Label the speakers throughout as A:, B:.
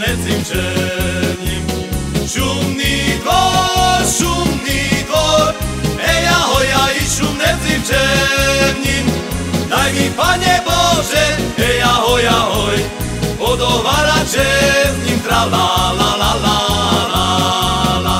A: medzim černím. Šumný dvor, ej ahoj, ja išu medzim černím. Daj mi, Pane Bože, ej ahoj, ahoj, odohvarače s ním tra la la la la la la.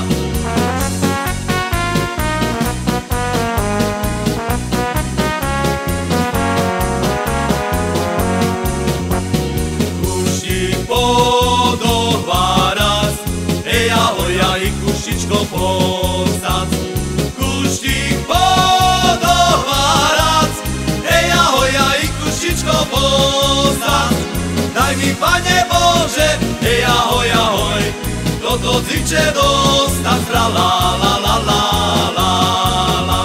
A: Kuštík podohvarac, ej ahoj, ja i kuštičko posac. Kuštík podohvarac, ej ahoj, ja i kuštičko posac. Daj mi, Pane Bože, ej ahoj, ahoj, toto dzivče dostať tra la la la la la la.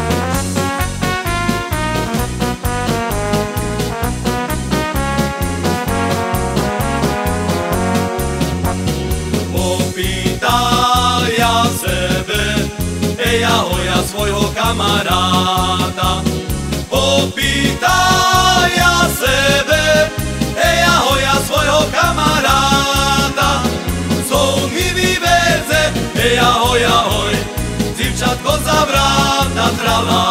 A: Popýtaj ja sebe, ej ahoj, ja svojho kamaráta. Popýtaj ja sebe, ej ahoj, ja svojho kamaráta. Sú mi vyvedze, ej ahoj, ahoj, dzivčatko za vráta tra la